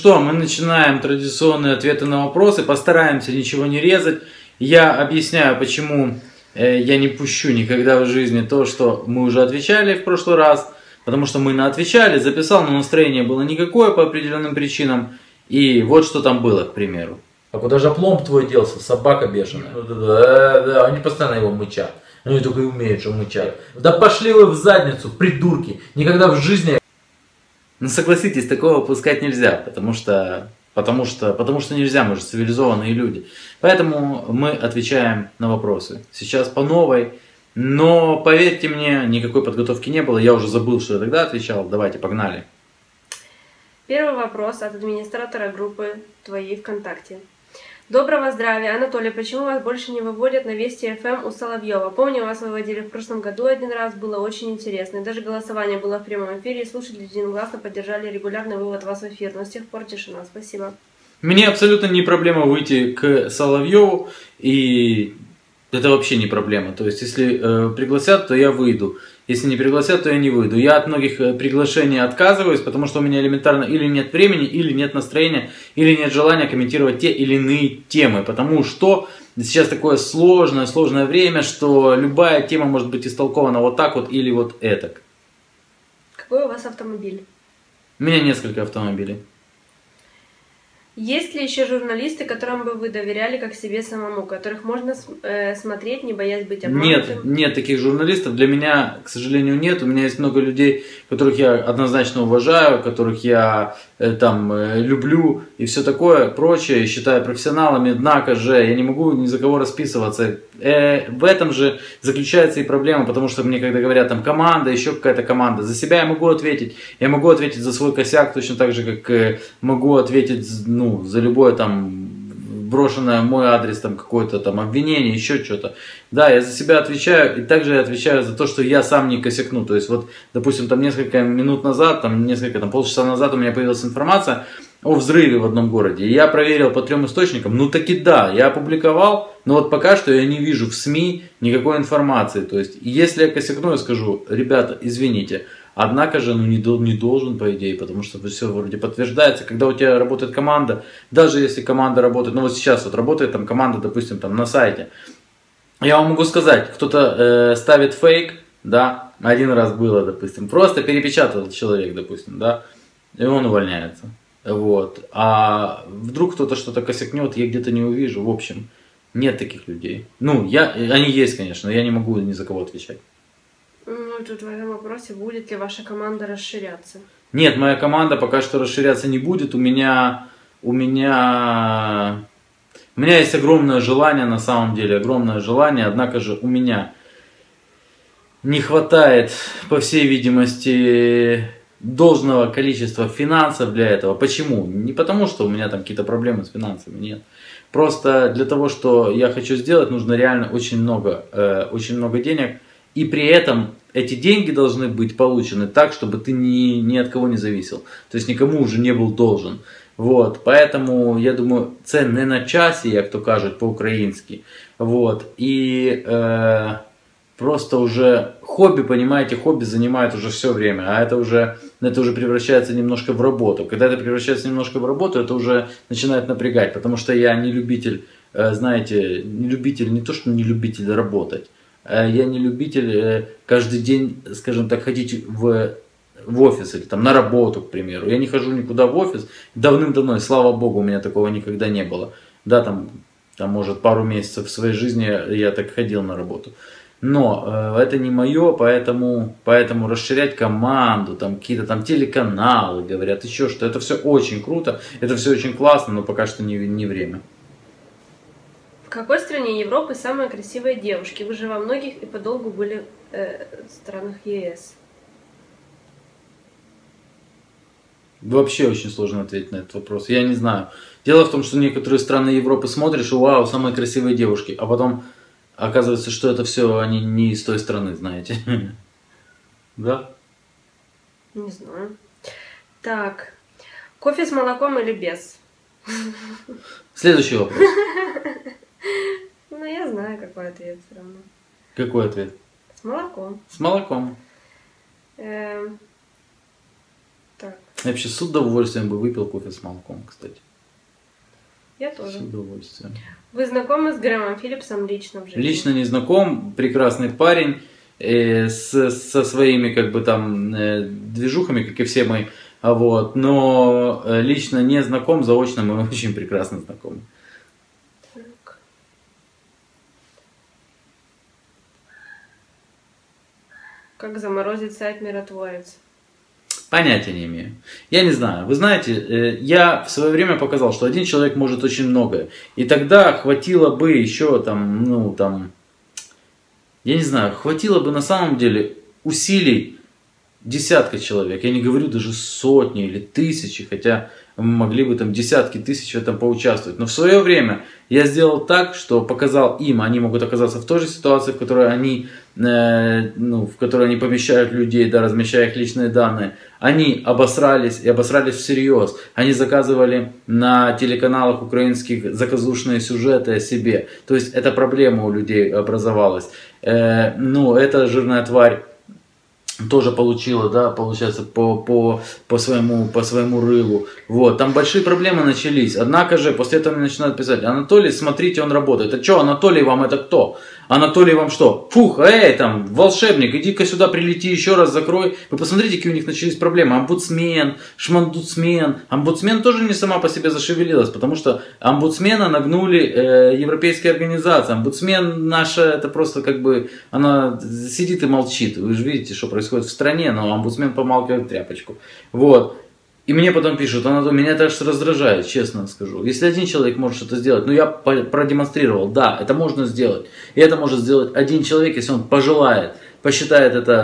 что, мы начинаем традиционные ответы на вопросы, постараемся ничего не резать. Я объясняю, почему я не пущу никогда в жизни то, что мы уже отвечали в прошлый раз. Потому что мы наотвечали, записал, но настроение было никакое по определенным причинам. И вот что там было, к примеру. А куда же пломб твой делся, собака бешеная? Да, они постоянно его мычат. Они только и умеют, что мычат. Да пошли вы в задницу, придурки. Никогда в жизни... Ну согласитесь, такого пускать нельзя, потому что нельзя, мы же цивилизованные люди. Поэтому мы отвечаем на вопросы. Сейчас по новой, но поверьте мне, никакой подготовки не было. Я уже забыл, что я тогда отвечал. Давайте, погнали. Первый вопрос от администратора группы твоей ВКонтакте. Доброго здравия, Анатолий, почему вас больше не выводят на Вести ФМ у Соловьева? Помню, вас выводили в прошлом году один раз, было очень интересно. И даже голосование было в прямом эфире, и слушатели единогласно поддержали регулярный вывод вас в эфир. Но с тех пор тишина. Спасибо. Мне абсолютно не проблема выйти к Соловьеву, и это вообще не проблема. То есть, если пригласят, то я выйду. Если не пригласят, то я не выйду. Я от многих приглашений отказываюсь, потому что у меня элементарно или нет времени, или нет настроения, или нет желания комментировать те или иные темы. Потому что сейчас такое сложное время, что любая тема может быть истолкована вот так вот или вот этак. Какой у вас автомобиль? У меня несколько автомобилей. Есть ли еще журналисты, которым бы вы доверяли как себе самому, которых можно смотреть, не боясь быть обманутым? Нет таких журналистов. Для меня, к сожалению, нет. У меня есть много людей, которых я однозначно уважаю, которых я люблю и все такое прочее, считаю профессионалами. Однако же я не могу ни за кого расписываться. В этом же заключается и проблема, потому что мне когда говорят там команда, еще какая-то команда, за себя я могу ответить. Я могу ответить за свой косяк точно так же, как могу ответить за любое там брошенное в мой адрес там какое-то там обвинение, еще что-то. Да, я за себя отвечаю, и также я отвечаю за то, что я сам не косякну. То есть вот, допустим, там несколько минут назад, полчаса назад у меня появилась информация о взрыве в одном городе. И я проверил по 3 источникам. Ну таки да, я опубликовал, но вот пока что я не вижу в СМИ никакой информации. То есть, если я косякну, я скажу, ребята, извините. Однако же, не должен, по идее, потому что все вроде подтверждается. Когда у тебя работает команда, даже если команда работает, вот сейчас вот работает там команда, допустим, там на сайте. Я вам могу сказать, кто-то ставит фейк, да, один раз было, допустим, просто перепечатал человек, допустим, да, и он увольняется. Вот. А вдруг кто-то что-то косякнет, я где-то не увижу. В общем, нет таких людей. Они есть, конечно, но я не могу ни за кого отвечать. Тут в этом вопросе, будет ли ваша команда расширяться? Нет, моя команда пока что расширяться не будет. У меня есть огромное желание, на самом деле, огромное желание. Однако же у меня не хватает, по всей видимости, должного количества финансов для этого. Почему? Не потому, что у меня там какие-то проблемы с финансами, нет. Просто для того, что я хочу сделать, нужно реально очень много денег. И при этом эти деньги должны быть получены так, чтобы ты ни от кого не зависел. То есть никому уже не был должен. Вот. Поэтому, я думаю, це не на часі, як то кажуть по-українськи. Вот. И просто уже хобби, понимаете, хобби занимает уже все время. А это уже превращается немножко в работу. Когда это превращается немножко в работу, это уже начинает напрягать. Потому что я не любитель, знаете, не то, что не любитель работать. Я не любитель каждый день, скажем так, ходить в офис или там на работу, к примеру. Я не хожу никуда в офис давным-давно, и слава богу, у меня такого никогда не было. Да, там может пару месяцев в своей жизни я так ходил на работу. Но это не мое, поэтому расширять команду, там какие-то там телеканалы, говорят еще что, это все очень круто, это все очень классно, но пока что не время. В какой стране Европы самые красивые девушки? Вы же во многих и подолгу были в странах ЕС. Вообще очень сложно ответить на этот вопрос. Я не знаю. Дело в том, что некоторые страны Европы смотришь, и вау, самые красивые девушки. А потом оказывается, что это все они не из той страны, знаете. Да? Не знаю. Так. Кофе с молоком или без? Следующий вопрос. Ну, я знаю, какой ответ все равно. Какой ответ? С молоком. С молоком. Так. Я вообще с удовольствием бы выпил кофе с молоком, кстати. Я тоже. С удовольствием. Вы знакомы с Грэмом Филлипсом лично в жизни? Лично не знаком, прекрасный парень, со своими как бы там движухами, как и все мы, вот, но лично не знаком, заочно мы очень прекрасно знакомы. Так. Как заморозить сайт Миротворец? Понятия не имею. Я не знаю. Вы знаете, я в свое время показал, что один человек может очень многое. И тогда хватило бы еще там, ну там, я не знаю, хватило бы на самом деле усилий десятка человек. Я не говорю даже сотни или тысячи, хотя могли бы там десятки тысяч в этом поучаствовать. Но в свое время я сделал так, что показал им, они могут оказаться в той же ситуации, в которой они, в которой они помещают людей, да, размещая их личные данные. Они обосрались и обосрались всерьез. Они заказывали на телеканалах украинских заказушные сюжеты о себе. То есть эта проблема у людей образовалась. Эта жирная тварь тоже получила, да, получается, по своему рылу. Вот, там большие проблемы начались. Однако же, после этого мне начинают писать: Анатолий, смотрите, он работает. А что, Анатолий вам это кто? Анатолий вам что? Фух, там, волшебник, иди-ка сюда, прилети еще раз, закрой. Вы посмотрите, какие у них начались проблемы. Омбудсмен, шмандуцмен. Омбудсмен тоже не сама по себе зашевелилась, потому что омбудсмена нагнули европейские организации. Омбудсмен наша, это просто как бы, она сидит и молчит. Вы же видите, что происходит в стране, но омбудсмен помалкивает тряпочку. Вот. И мне потом пишут, меня это аж раздражает, честно скажу. Если один человек может что-то сделать, я продемонстрировал, да, это можно сделать. И это может сделать один человек, если он пожелает, посчитает это,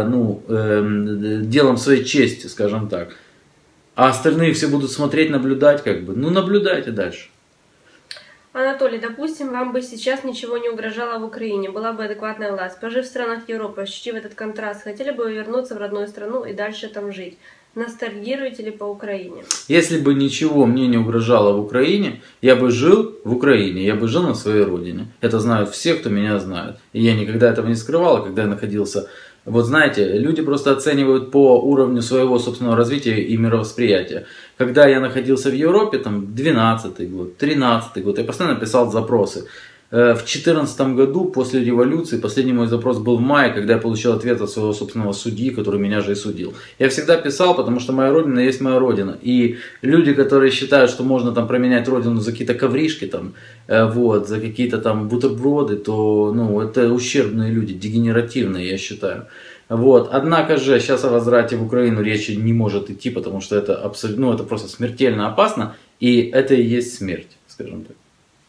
делом своей чести, скажем так. А остальные все будут смотреть, наблюдать, наблюдайте дальше. Анатолий, допустим, вам бы сейчас ничего не угрожало в Украине, была бы адекватная власть. Пожив в странах Европы, ощутив этот контраст, хотели бы вы вернуться в родную страну и дальше там жить? Ностальгируете ли по Украине? Если бы ничего мне не угрожало в Украине, я бы жил в Украине, я бы жил на своей родине. Это знают все, кто меня знает. И я никогда этого не скрывал, когда я находился... Вот знаете, люди просто оценивают по уровню своего собственного развития и мировосприятия. Когда я находился в Европе, там 12-й год, 13-й год, я постоянно писал запросы. В 2014 году, после революции, последний мой запрос был в мае, когда я получил ответ от своего собственного судьи, который меня же и судил. Я всегда писал, потому что моя родина есть моя родина. И люди, которые считают, что можно там променять родину за какие-то ковришки, за какие-то там бутерброды, то это ущербные люди, дегенеративные, я считаю. Вот. Однако же сейчас о возврате в Украину речи не может идти, потому что это абсолютно, это просто смертельно опасно, и это и есть смерть, скажем так.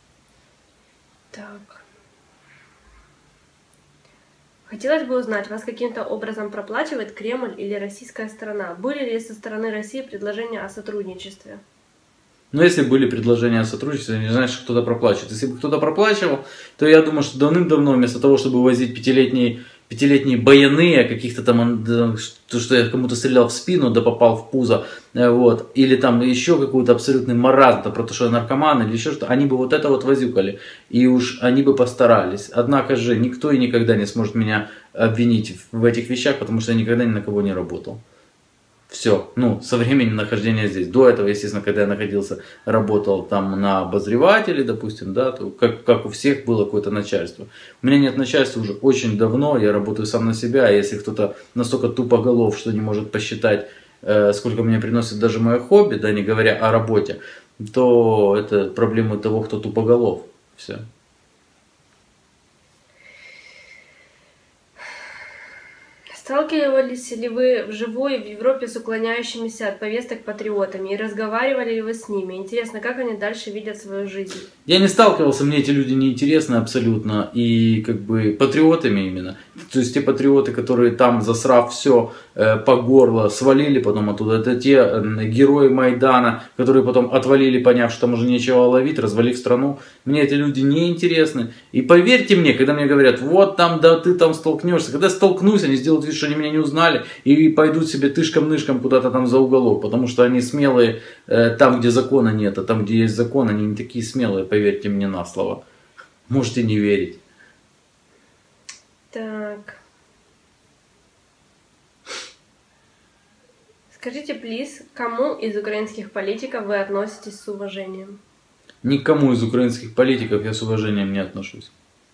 Так. Хотелось бы узнать, вас каким-то образом проплачивает Кремль или российская сторона? Были ли со стороны России предложения о сотрудничестве? Если были предложения о сотрудничестве, не знаешь, что кто-то проплачивает. Если бы кто-то проплачивал, то я думаю, что давным-давно вместо того, чтобы возить пятилетние баяны, каких-то там, что я кому-то стрелял в спину, да попал в пузо, или там еще какой-то абсолютный маразм, про то, что я наркоман или еще что-то, они бы вот это вот возюкали, и уж они бы постарались. Однако же никто и никогда не сможет меня обвинить в этих вещах, потому что я никогда ни на кого не работал. Все, со времени нахождения здесь. До этого, естественно, когда я работал там на обозревателе, допустим, да, то как у всех было какое-то начальство. У меня нет начальства уже очень давно, я работаю сам на себя, а если кто-то настолько тупоголов, что не может посчитать, сколько мне приносит даже мое хобби, да, не говоря о работе, то это проблема того, кто тупоголов. Все. Сталкивались ли вы вживую в Европе с уклоняющимися от повесток патриотами и разговаривали ли вы с ними? Интересно, как они дальше видят свою жизнь? Я не сталкивался, мне эти люди не интересны абсолютно, и патриотами именно. То есть те патриоты, которые там, засрав все по горло, свалили потом оттуда. Это те герои Майдана, которые потом отвалили, поняв, что там уже нечего ловить, развалив страну. Мне эти люди не интересны. И поверьте мне, когда мне говорят, вот там, да ты там столкнешься. Когда столкнусь, они сделают вид, что они меня не узнали, и пойдут себе тышком-нышком куда-то там за уголок, потому что они смелые там, где закона нет, а там, где есть закон, они не такие смелые, поверьте мне на слово. Можете не верить. Так. Скажите, плиз, к кому из украинских политиков вы относитесь с уважением? Никому из украинских политиков я с уважением не отношусь.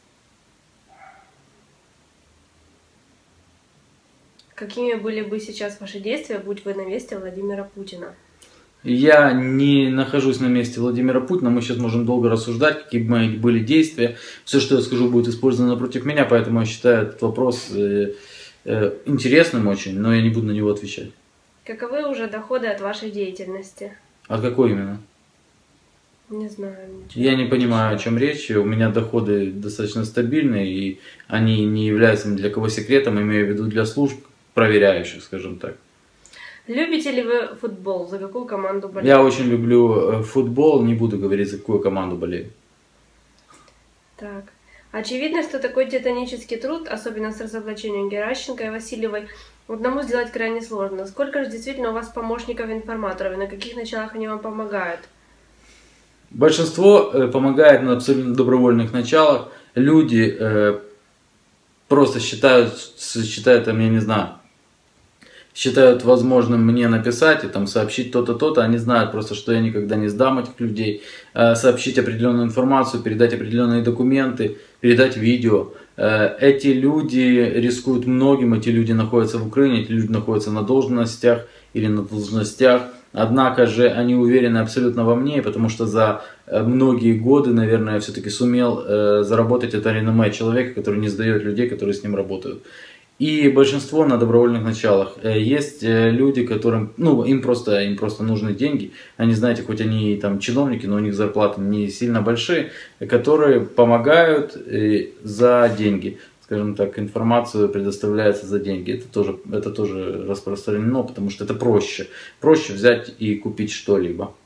Какими были бы сейчас ваши действия, будь вы на месте Владимира Путина? Я не нахожусь на месте Владимира Путина, мы сейчас можем долго рассуждать, какие бы мои были действия. Все, что я скажу, будет использовано против меня, поэтому я считаю этот вопрос интересным очень, но я не буду на него отвечать. Каковы уже доходы от вашей деятельности? А какой именно? Не знаю. Ничего. Я не понимаю, о чем речь. У меня доходы достаточно стабильные, и они не являются ни для кого секретом, имею в виду для служб проверяющих, скажем так. Любите ли вы футбол? За какую команду болеете? Я очень люблю футбол, не буду говорить, за какую команду болею. Так. Очевидно, что такой титанический труд, особенно с разоблачением Геращенко и Васильевой, одному сделать крайне сложно. Сколько же действительно у вас помощников-информаторов, и на каких началах они вам помогают? Большинство помогает на абсолютно добровольных началах. Люди просто считают, там, я не знаю, считают возможным мне написать и там сообщить то-то, то-то. Они знают просто, что я никогда не сдам этих людей. Сообщить определенную информацию, передать определенные документы, передать видео. Эти люди рискуют многим, эти люди находятся в Украине, эти люди находятся на должностях или на должностях. Однако же они уверены абсолютно во мне, потому что за многие годы, наверное, я все-таки сумел заработать это реноме человека, который не сдает людей, которые с ним работают. И большинство на добровольных началах. Есть люди, которым, им просто нужны деньги. Они, знаете, хоть они там чиновники, но у них зарплаты не сильно большие, которые помогают за деньги. Скажем так, информацию предоставляется за деньги. Это тоже распространено, потому что это проще. Проще взять и купить что-либо.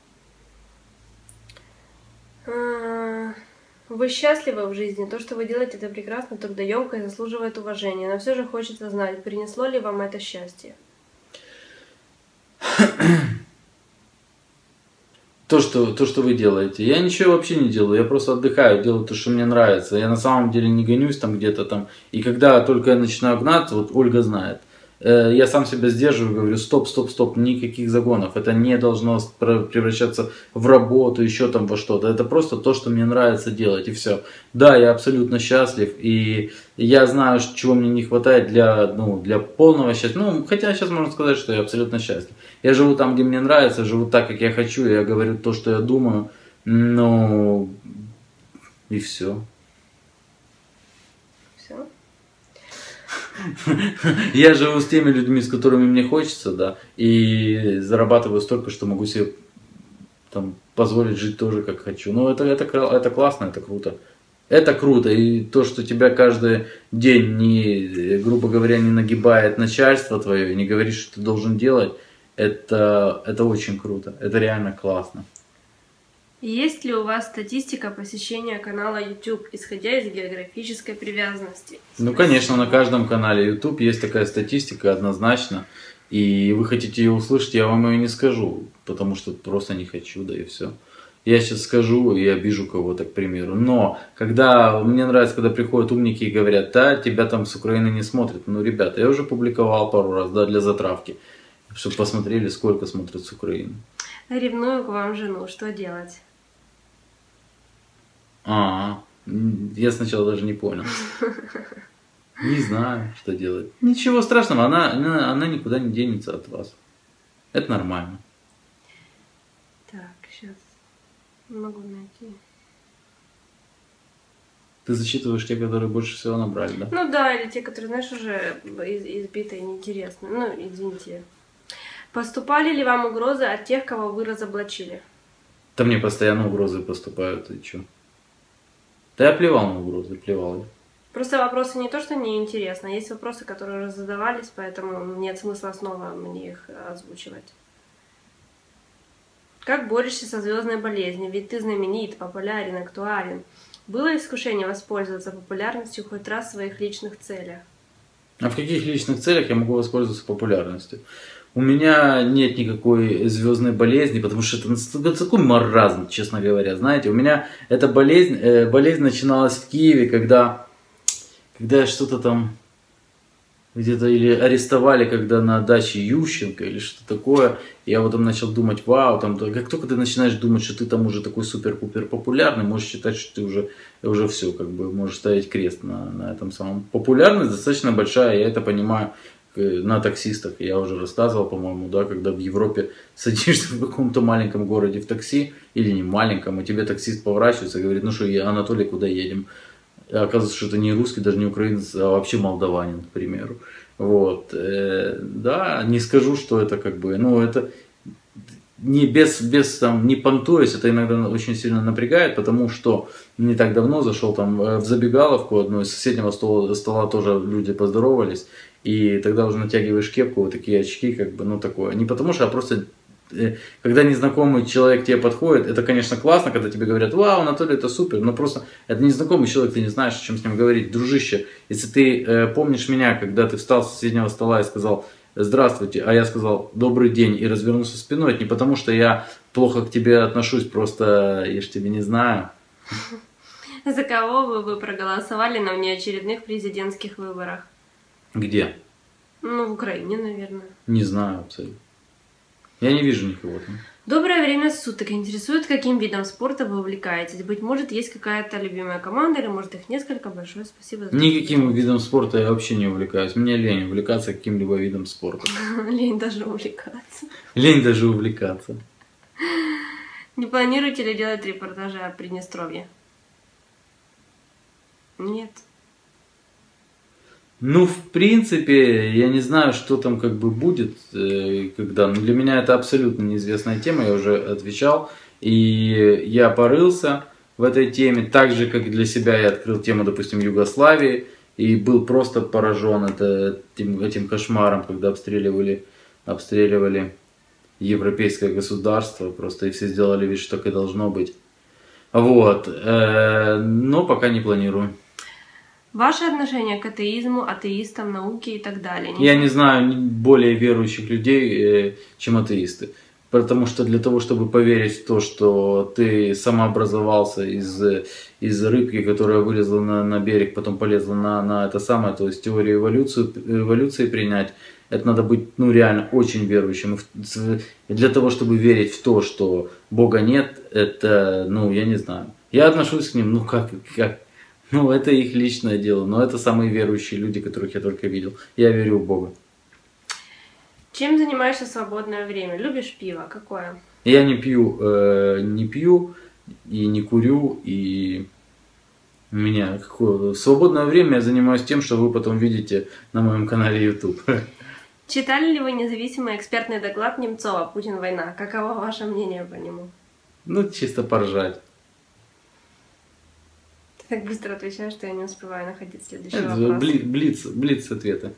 Вы счастливы в жизни? То, что вы делаете, это прекрасно, трудоемко и заслуживает уважения. Но все же хочется знать, принесло ли вам это счастье? То, что вы делаете. Я ничего вообще не делаю, я просто отдыхаю, делаю то, что мне нравится. Я на самом деле не гонюсь там где-то там. И когда только я начинаю гнаться, вот Ольга знает, я сам себя сдерживаю, говорю, стоп, никаких загонов. Это не должно превращаться в работу, еще там во что-то. Это просто то, что мне нравится делать, и все. Да, я абсолютно счастлив, и я знаю, чего мне не хватает для полного счастья. Хотя сейчас можно сказать, что я абсолютно счастлив. Я живу там, где мне нравится, живу так, как я хочу, я говорю то, что я думаю, и все. Все? Я живу с теми людьми, с которыми мне хочется, да, и зарабатываю столько, что могу себе там позволить жить тоже, как хочу. Это классно, это круто. Это круто, и то, что тебя каждый день, грубо говоря, не нагибает начальство твое, не говорит, что ты должен делать, это очень круто, это реально классно. Есть ли у вас статистика посещения канала YouTube, исходя из географической привязанности? Конечно, на каждом канале YouTube есть такая статистика однозначно. И вы хотите ее услышать, я вам ее не скажу, потому что просто не хочу, да и все. Я сейчас скажу и обижу кого-то, к примеру. Но мне нравится, когда приходят умники и говорят, да, тебя там с Украины не смотрят. Ребята, я уже публиковал пару раз, да, для затравки, чтобы посмотрели, сколько смотрят с Украины. Ревную к вам жену, что делать? Я сначала даже не понял. Не знаю, что делать. Ничего страшного, она никуда не денется от вас. Это нормально. Так, сейчас не могу найти. Ты зачитываешь те, которые больше всего набрали, да? Да, или те, которые, знаешь, уже избитые, неинтересные. Извините. Поступали ли вам угрозы от тех, кого вы разоблачили? Да мне постоянно угрозы поступают, и чё? Да я плевал на угрозы, плевал. Просто вопросы не то, что неинтересно, есть вопросы, которые уже задавались, поэтому нет смысла снова мне их озвучивать. Как борешься со звездной болезнью? Ведь ты знаменит, популярен, актуален. Было искушение воспользоваться популярностью хоть раз в своих личных целях? А в каких личных целях я могу воспользоваться популярностью? У меня нет никакой звездной болезни, потому что это такой маразм, честно говоря. Знаете, у меня эта болезнь начиналась в Киеве, когда я что-то там где-то или арестовали, когда на даче Ющенко или что-то такое. Я потом начал думать, вау, там, как только ты начинаешь думать, что ты там уже такой супер-пупер популярный, можешь считать, что ты уже все, как бы, можешь ставить крест на этом самом. Популярность достаточно большая, я это понимаю, на таксистах. Я уже рассказывал, по-моему, да, когда в Европе садишься в каком-то маленьком городе в такси, или не маленьком, и тебе таксист поворачивается и говорит, ну что, Анатолий, куда едем? И оказывается, что это не русский, даже не украинец, а вообще молдаванин, к примеру. Вот. Да, не скажу, что это как бы, ну, это не без там, не понтуясь, это иногда очень сильно напрягает, потому что не так давно зашел там в забегаловку одну, из соседнего стола тоже люди поздоровались, и тогда уже натягиваешь кепку, вот такие очки, как бы, ну, такое. Не потому что, а просто когда незнакомый человек к тебе подходит, это, конечно, классно, когда тебе говорят, вау, Анатолий, это супер, но просто это незнакомый человек, ты не знаешь, о чем с ним говорить. Дружище, если ты помнишь меня, когда ты встал с соседнего стола и сказал здравствуйте, а я сказал добрый день и развернулся спиной, это не потому, что я плохо к тебе отношусь, просто я ж тебя не знаю. За кого вы проголосовали на внеочередных президентских выборах? Где? Ну, в Украине, наверное. Не знаю абсолютно. Я не вижу никого там. Доброе время суток. Интересует, каким видом спорта вы увлекаетесь? Быть может, есть какая-то любимая команда, или может их несколько? Большое спасибо за Никаким видом спорта я вообще не увлекаюсь. Мне лень увлекаться каким-либо видом спорта. Лень даже увлекаться. Лень даже увлекаться. Не планируете ли делать репортажи о Приднестровье? Нет. Ну, в принципе, я не знаю, что там как бы будет, когда. Но для меня это абсолютно неизвестная тема, я уже отвечал. И я порылся в этой теме, так же, как для себя я открыл тему, допустим, Югославии. И был просто поражен этим кошмаром, когда обстреливали европейское государство. Просто и все сделали вид, что так и должно быть. Вот. Но пока не планирую. Ваше отношение к атеизму, атеистам, науке и так далее? Я не знаю более верующих людей, чем атеисты. Потому что для того, чтобы поверить в то, что ты самообразовался из рыбки, которая вылезла на берег, потом полезла на это самое, то есть теорию эволюции принять, это надо быть, ну, реально очень верующим. Для того, чтобы верить в то, что Бога нет, это, ну, я не знаю. Я отношусь к ним, ну, как? Ну, это их личное дело, но это самые верующие люди, которых я только видел. Я верю в Бога. Чем занимаешься в свободное время? Любишь пиво? Какое? Я не пью и не курю, и у меня в свободное время я занимаюсь тем, что вы потом видите на моем канале YouTube. Читали ли вы независимый экспертный доклад Немцова «Путин. Война»? Каково ваше мнение по нему? Ну, чисто поржать. Ты так быстро отвечаешь, что я не успеваю находить следующий вопрос. Блиц ответы.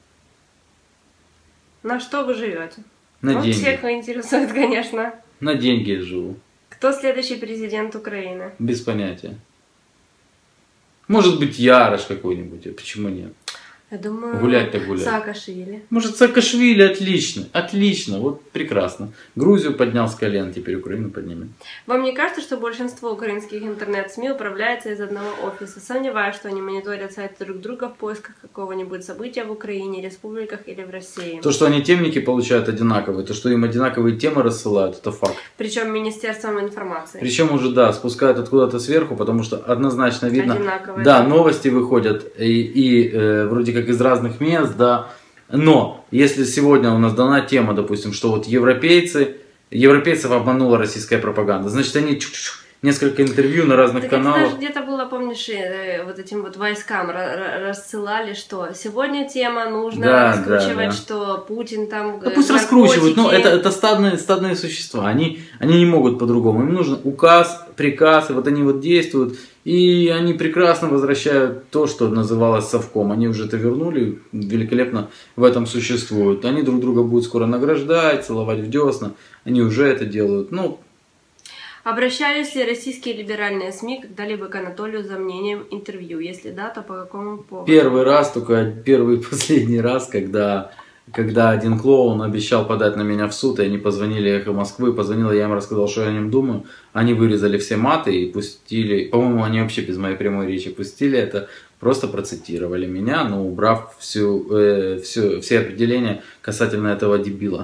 На что вы живете? На деньги. Всех интересует, конечно. На деньги я живу. Кто следующий президент Украины? Без понятия. Может быть, Ярош какой-нибудь, а почему нет? Я думаю, гулять-то гулять. Саакашвили. Может, Саакашвили отлично, отлично, вот прекрасно. Грузию поднял с колен, теперь Украину поднимем. Вам не кажется, что большинство украинских интернет-СМИ управляется из одного офиса? Сомневаюсь, что они мониторят сайты друг друга в поисках какого-нибудь события в Украине, республиках или в России. То, что они темники получают одинаковые, то, что им одинаковые темы рассылают, это факт. Причем Министерством информации. Причем уже, да, спускают откуда-то сверху, потому что однозначно видно. Одинаковые. Да, новости выходят вроде как из разных мест, да. Но если сегодня у нас дана тема, допустим, что вот европейцев обманула российская пропаганда, значит они несколько интервью на разных каналах. Это даже где-то было, помнишь, вот этим вот войскам рассылали, что сегодня тема нужно раскручивать, что Путин там... Да пусть раскручивают, но это стадные существа, они не могут по-другому. Им нужен указ, приказ, и вот они вот действуют, и они прекрасно возвращают то, что называлось совком. Они уже это вернули, великолепно в этом существуют. Они друг друга будут скоро награждать, целовать в десна, они уже это делают, ну... Обращались ли российские либеральные СМИ когда-либо к Анатолию за мнением интервью? Если да, то по какому поводу? Первый и последний раз, когда когда один клоун обещал подать на меня в суд, и они позвонили «Эхо Москвы», позвонила, я им рассказал, что я о нем думаю, они вырезали все маты и пустили, по-моему, они вообще без моей прямой речи пустили это, просто процитировали меня, но убрав все определения касательно этого дебила.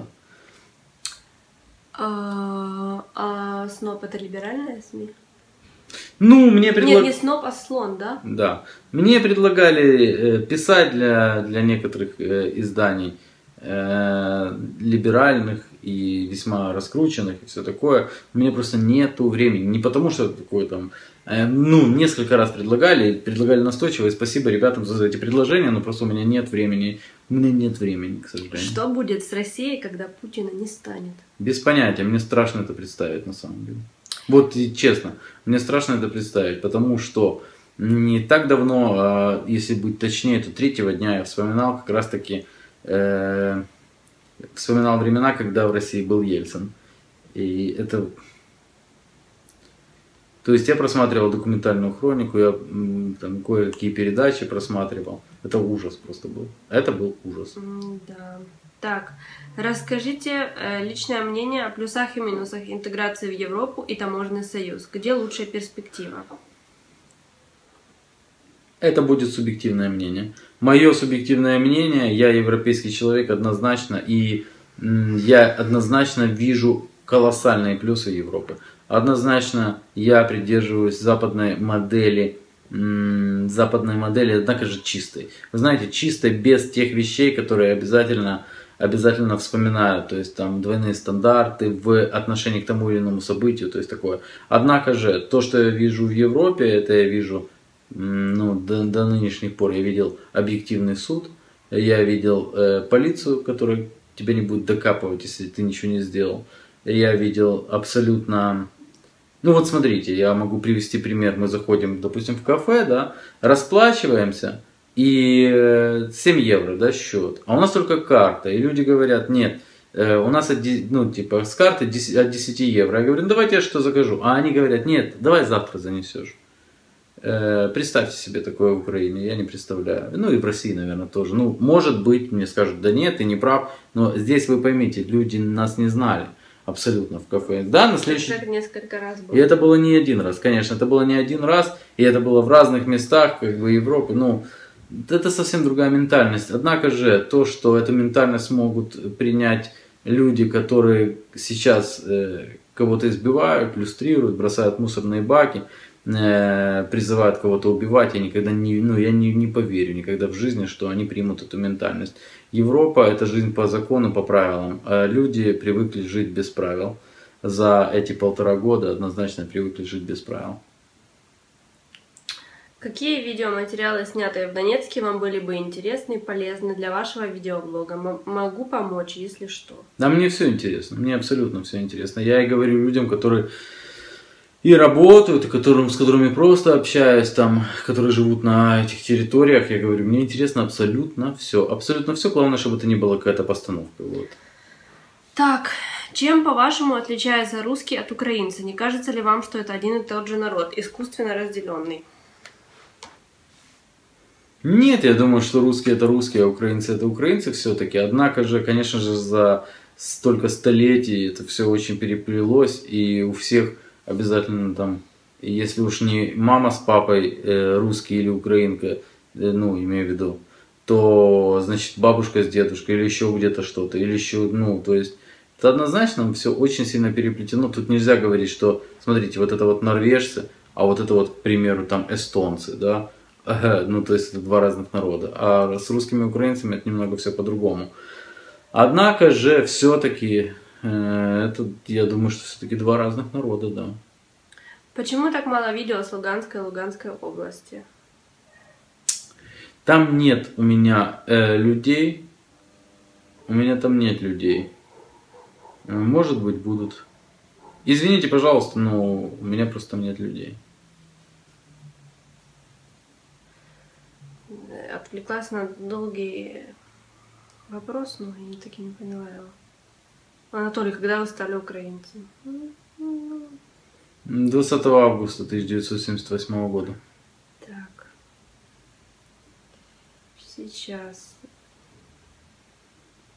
А СНОП это либеральная СМИ? Ну, мне предлагали... Нет, не СНОП, а слон, да? Да. Мне предлагали писать для некоторых изданий либеральных и весьма раскрученных и все такое. У меня просто нету времени. Не потому что такое там... несколько раз предлагали настойчиво. И спасибо ребятам за эти предложения, но просто у меня нет времени. У меня нет времени, к сожалению. Что будет с Россией, когда Путина не станет? Без понятия. Мне страшно это представить на самом деле. Вот и честно, мне страшно это представить, потому что не так давно, если быть точнее, то 3-го дня я вспоминал как раз таки, вспоминал времена, когда в России был Ельцин. И это... То есть я просматривал документальную хронику, я там кое-какие передачи просматривал. Это ужас просто был. Это был ужас. Да. Так, расскажите личное мнение о плюсах и минусах интеграции в Европу и таможенный союз. Где лучшая перспектива? Это будет субъективное мнение. Мое субъективное мнение, я европейский человек однозначно, и я однозначно вижу колоссальные плюсы Европы. Однозначно я придерживаюсь западной модели, однако же чистой. Вы знаете, чистой без тех вещей, которые обязательно вспоминают, то есть там двойные стандарты в отношении к тому или иному событию, то есть такое. Однако же, то, что я вижу в Европе, это я вижу, до нынешних пор я видел объективный суд, я видел полицию, которая тебя не будет докапывать, если ты ничего не сделал. Я видел абсолютно... вот смотрите, я могу привести пример. Мы заходим, допустим, в кафе, да, расплачиваемся, и 7 евро, да, счет. А у нас только карта. И люди говорят, нет, у нас с карты от 10 евро. Я говорю, давайте я что закажу. А они говорят, нет, давай завтра занесешь. Представьте себе такое в Украине, я не представляю. И в России, наверное, тоже. Может быть, мне скажут, да нет, ты не прав. Но здесь вы поймите, люди нас не знали абсолютно в кафе. Да, на следующий... Это несколько раз было. И это было не один раз, конечно, это было не один раз. И это было в разных местах, Европы. Это совсем другая ментальность. Однако же, то, что эту ментальность могут принять люди, которые сейчас кого-то избивают, люстрируют, бросают мусорные баки, призывают кого-то убивать, я никогда не поверю никогда в жизни, что они примут эту ментальность. Европа – это жизнь по закону, по правилам. А люди привыкли жить без правил. За эти 1,5 года однозначно привыкли жить без правил. Какие видеоматериалы, снятые в Донецке, вам были бы интересны и полезны для вашего видеоблога? Могу помочь, если что. Да, мне все интересно, мне абсолютно все интересно. Я и говорю людям, которые и работают, и с которыми просто общаюсь, которые живут на этих территориях, я говорю, мне интересно абсолютно все. Абсолютно все, главное, чтобы это не была какая-то постановка. Так, чем, по-вашему, отличается русский от украинца? Не кажется ли вам, что это один и тот же народ, искусственно разделенный? Нет, я думаю, что русские это русские, а украинцы это украинцы все-таки. Однако же, конечно же, за столько столетий это все очень переплелось, и у всех обязательно если уж не мама с папой русский или украинка, имею в виду, то, значит, бабушка с дедушкой или еще где-то что-то, или еще, то есть, это однозначно все очень сильно переплетено. Тут нельзя говорить, что, смотрите, вот это вот норвежцы, а вот это вот, к примеру, эстонцы, да, то есть это два разных народа. А с русскими и украинцами это немного все по-другому. Однако же, все-таки, я думаю, что все-таки два разных народа, да. Почему так мало видео с Луганской и Луганской области? Там нет у меня людей. У меня там нет людей. Может быть, будут. Извините, пожалуйста, но у меня просто там нет людей. Отвлеклась на долгий вопрос, но я таки не поняла его. Анатолий, когда вы стали украинцем? 20 августа 1978 года. Так. Сейчас.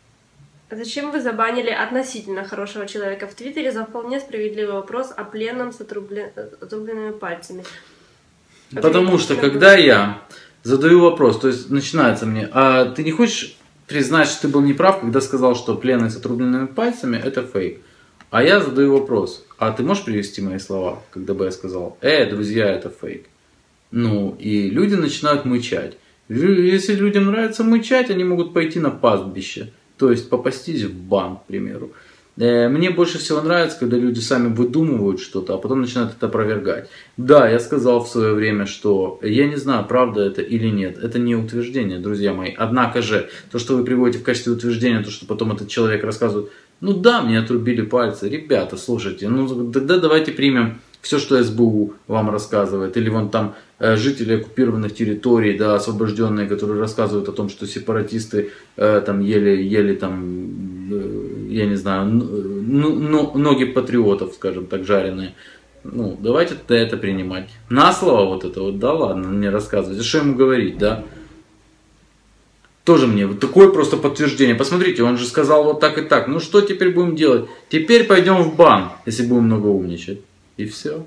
Зачем вы забанили относительно хорошего человека в Твиттере за вполне справедливый вопрос о пленном с отрубленными пальцами? Потому что, когда я задаю вопрос, то есть начинается мне, а ты не хочешь признать, что ты был неправ, когда сказал, что пленный с отрубленными пальцами это фейк? А я задаю вопрос, а ты можешь привести мои слова, когда бы я сказал, друзья, это фейк? Ну, и люди начинают мычать. Если людям нравится мычать, они могут пойти на пастбище. То есть попастись в бан, к примеру. Мне больше всего нравится, когда люди сами выдумывают что-то, а потом начинают это опровергать. Да, я сказал в свое время, что я не знаю, правда это или нет. Это не утверждение, друзья мои. Однако же, то, что вы приводите в качестве утверждения, то, что потом этот человек рассказывает, ну да, мне отрубили пальцы. Ребята, слушайте, ну тогда давайте примем все, что СБУ вам рассказывает, или вон там жители оккупированных территорий, да, освобожденные, которые рассказывают о том, что сепаратисты там ели там, я не знаю, ноги патриотов, скажем так, жареные. Ну, давайте это принимать. На слово вот это вот, да ладно, мне рассказывать. Что ему говорить, да? Тоже мне вот такое просто подтверждение. Посмотрите, он же сказал вот так и так. Ну что теперь будем делать? Теперь пойдем в бан, если будем много умничать. И все.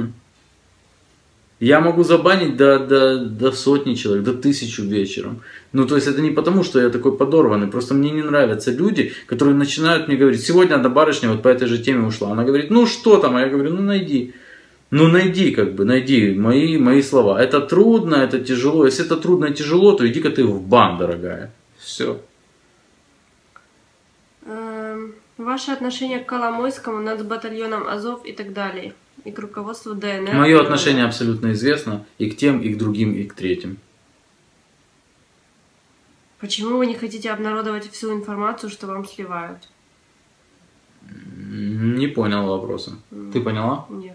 Я могу забанить до сотни человек, до 1000 вечером. Ну, то есть это не потому, что я такой подорванный. Просто мне не нравятся люди, которые начинают мне говорить. Сегодня одна барышня вот по этой же теме ушла. Она говорит, ну что там? А я говорю, ну найди. Ну найди, как бы, найди мои слова. Это трудно, это тяжело. Если это трудно и тяжело, то иди-ка ты в бан, дорогая. Все. Ваше отношение к Коломойскому, нацбатальонам Азов и так далее. И к руководству ДНР. Мое отношение абсолютно известно и к тем, и к другим, и к третьим. Почему вы не хотите обнародовать всю информацию, что вам сливают? Не понял вопроса. Ты поняла? Нет.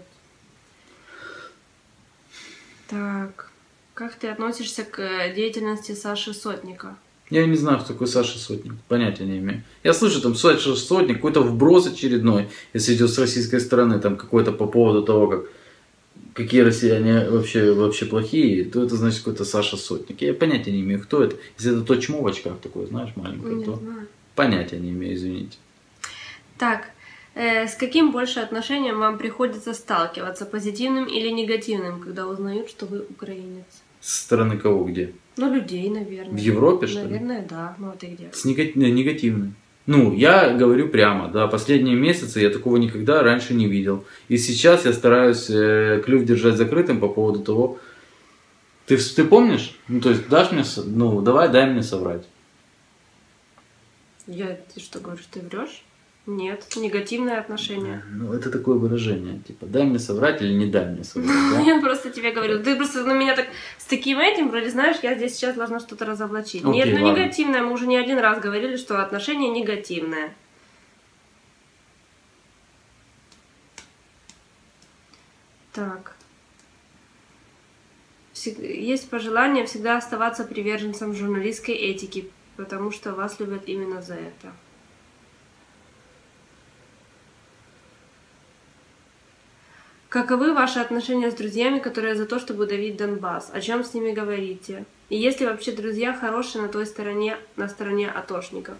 Так. Как ты относишься к деятельности Саши Сотника? Я не знаю, кто такой Саша Сотник. Понятия не имею. Я слышу, там Саша Сотник, какой-то вброс очередной, если идет с российской стороны, там какой-то по поводу того, какие россияне вообще плохие, то это значит какой-то Саша Сотник. Я понятия не имею, кто это. Если это то чмо в очках такой, знаешь, маленький, Не то знаю. понятия не имею, извините. Так. С каким больше отношением вам приходится сталкиваться, позитивным или негативным, когда узнают, что вы украинец? Со стороны кого, где? Ну, людей, наверное. В Европе, что ли? Наверное, да. Ну, а ты где? С негативным. Ну, я говорю прямо, да, последние месяцы я такого никогда раньше не видел. И сейчас я стараюсь клюв держать закрытым по поводу того... Ты помнишь? Ну, то есть, дашь мне... Ну, дай мне соврать. Ты что говоришь, ты врешь? Нет, негативное отношение. Ну, это такое выражение, типа, дай мне соврать или не дай мне соврать, да? Я просто тебе говорю, ты просто на меня так с таким этим, вроде знаешь, я здесь сейчас должна что-то разоблачить. Окей, Нет, ну ладно. негативное, мы уже не один раз говорили, что отношение негативное. Так. Есть пожелание всегда оставаться приверженцем журналистской этики, потому что вас любят именно за это. Каковы ваши отношения с друзьями, которые за то, чтобы давить Донбасс? О чем с ними говорите? И есть ли вообще друзья хорошие на той стороне, на стороне атошников?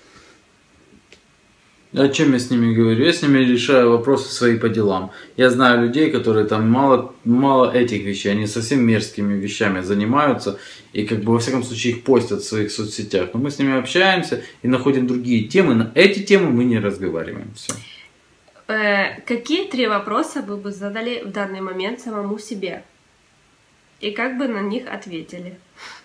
О чем я с ними говорю? Я с ними решаю вопросы свои по делам. Я знаю людей, которые там мало этих вещей, они совсем мерзкими вещами занимаются и как бы во всяком случае их постят в своих соцсетях. Но мы с ними общаемся и находим другие темы. На эти темы мы не разговариваем. Все. Какие 3 вопроса вы бы задали в данный момент самому себе? И как бы на них ответили?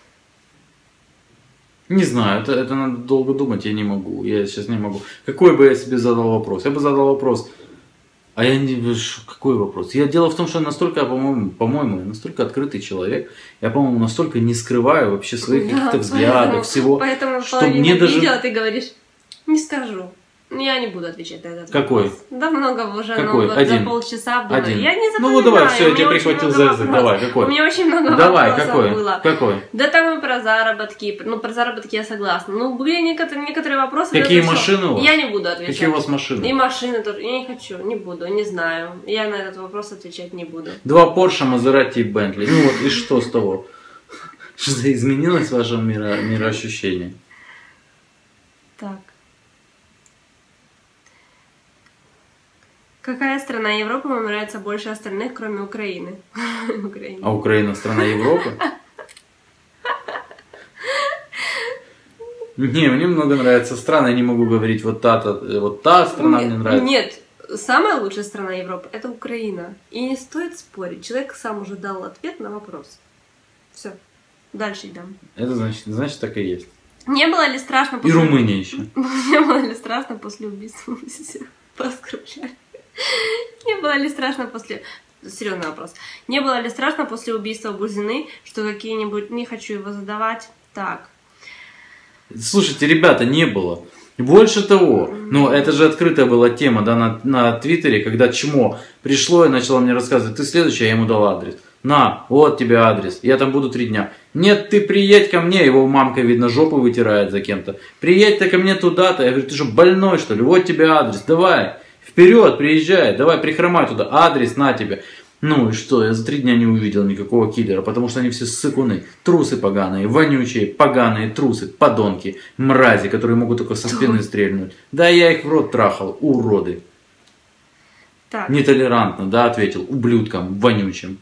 Не знаю, это надо долго думать, я не могу. Я сейчас не могу. Какой бы я себе задал вопрос? Я бы задал вопрос. Какой вопрос? Дело в том, что я настолько, по-моему, я настолько открытый человек. Я, по-моему, настолько не скрываю вообще своих каких-то взглядов, всего. Поэтому что мне даже... видео ты говоришь, не скажу. Я не буду отвечать на этот Какой? вопрос. Да много уже, какой? Но Один. За полчаса было. Один. Я не запоминаю. Ну давай, все, я тебя прихватил за язык. Давай, какой? У меня очень много вопросов было. Какой? Да там и про заработки. Ну, про заработки я согласна. Ну, были некоторые вопросы. Какие машины у вас? Я не буду отвечать. Какие у вас машины? И машины тоже. Я не хочу, не буду, не знаю. Я на этот вопрос отвечать не буду. 2 Porsche, Maserati и Bentley. Ну вот, и что с того? Что-то изменилось в вашем мироощущении? Так. Какая страна Европы вам нравится больше остальных, кроме Украины? А Украина страна Европы? Не, мне много нравится страны, я не могу говорить, вот та страна мне нравится. Нет, самая лучшая страна Европы – это Украина. И не стоит спорить, человек сам уже дал ответ на вопрос. Все, дальше идем. Это значит так и есть. Не было ли страшно И Румыния еще. Не было ли страшно после убийства? Поскручали. Не было ли страшно после... Серьезный вопрос. Не было ли страшно после убийства Бузины, что какие-нибудь... Не хочу его задавать. Так. Слушайте, ребята, не было. Больше того, ну это же открытая была тема, да, на Твиттере, когда Чмо пришло и начало мне рассказывать, ты следующий, я ему дал адрес. На, вот тебе адрес, я там буду 3 дня. Нет, ты приедь ко мне, его мамка, видно, жопу вытирает за кем-то. Приедь ты ко мне туда-то. Я говорю, ты что, больной что ли? Вот тебе адрес, давай, вперед, приезжай, давай, прихромай туда, адрес на тебе. Ну и что, я за 3 дня не увидел никакого киллера, потому что они все ссыкуны, трусы поганые, вонючие, поганые трусы, подонки, мрази, которые могут только со спины стрельнуть. Да я их в рот трахал, уроды. Так. Нетолерантно, да, ответил, ублюдкам, вонючим.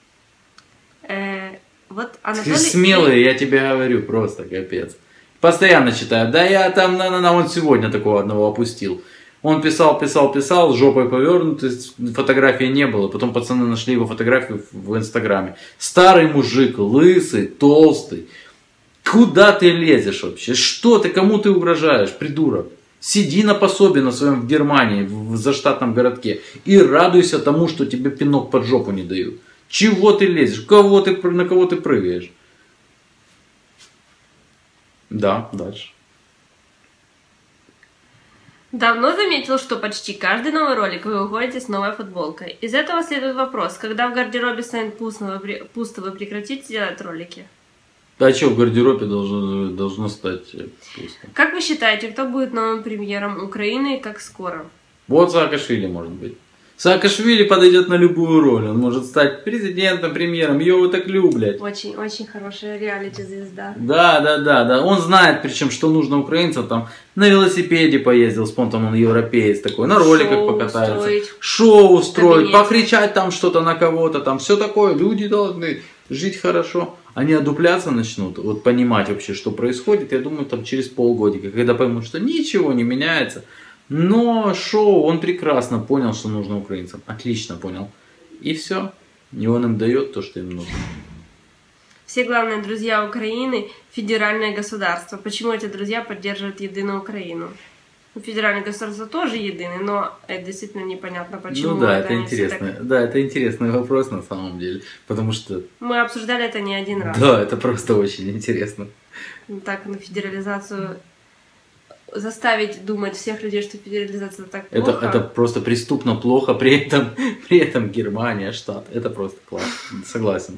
Вот Анатолий... Смелые, я тебе говорю, просто капец. Постоянно читаю, да я там, он сегодня такого одного опустил. Он писал, жопой повернутой, фотографии не было. Потом пацаны нашли его фотографию в Инстаграме. Старый мужик, лысый, толстый. Куда ты лезешь вообще? Что ты, кому ты угрожаешь, придурок? Сиди на пособии на своем в Германии, в заштатном городке. И радуйся тому, что тебе пинок под жопу не дают. Чего ты лезешь? На кого ты прыгаешь? Да, дальше. Давно заметил, что почти каждый новый ролик вы уходите с новой футболкой. Из этого следует вопрос, когда в гардеробе станет пусто, вы прекратите делать ролики? А что в гардеробе должно стать пусто? Как вы считаете, кто будет новым премьером Украины и как скоро? Вот Саакашвили может быть. Саакашвили подойдет на любую роль. Он может стать президентом, премьером. Его так люблять. Очень хорошая реалити-звезда. Да. Он знает, причем, что нужно украинцам. Там на велосипеде поездил, вспомнил, он европеец такой. На роликах покатается. Шоу устроить, покричать там что-то на кого-то. Там все такое. Люди должны жить хорошо. Они одупляться начнут, вот понимать вообще, что происходит. Я думаю, там через полгодика, когда поймут, что ничего не меняется. Но шоу, он прекрасно понял, что нужно украинцам. Отлично понял. И все. И он им дает то, что им нужно. Все главные друзья Украины – федеральное государство. Почему эти друзья поддерживают единую Украину? Федеральное государство тоже единое, но это действительно непонятно, почему. Ну да, это интересно. Да, это интересный вопрос на самом деле. Потому что... Мы обсуждали это не один раз. Да, это просто очень интересно. Так, на федерализацию... Заставить думать всех людей, что федерализация так плохо. Это просто преступно плохо, при этом Германия, штат. Это просто класс. Согласен.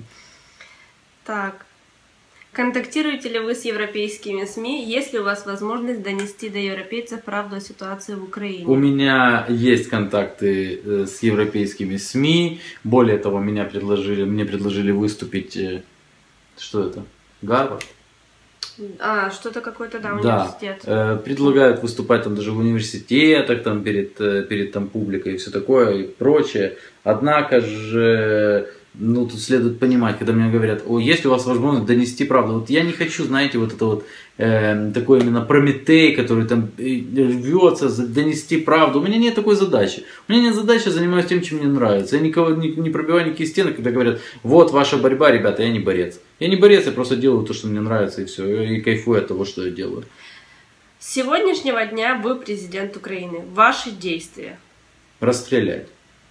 Так. Контактируете ли вы с европейскими СМИ? Есть ли у вас возможность донести до европейцев правду о ситуации в Украине? У меня есть контакты с европейскими СМИ. Более того, мне предложили выступить... Что это? Гарвард? Что-то какой-то, да, университет. Да, предлагают выступать там даже в университетах, там, перед там, публикой и все такое, и прочее. Однако же, ну, тут следует понимать, когда мне говорят, есть у вас возможность донести правду. Вот я не хочу, знаете, вот это вот, такой именно Прометей, который там рвется, донести правду. У меня нет такой задачи. У меня нет задачи, занимаюсь тем, чем мне нравится. Я никого не пробиваю никакие стены, когда говорят, вот ваша борьба, ребята, я не борец. Я не борец, я просто делаю то, что мне нравится, и все. И кайфую от того, что я делаю. С сегодняшнего дня вы президент Украины. Ваши действия? Расстрелять.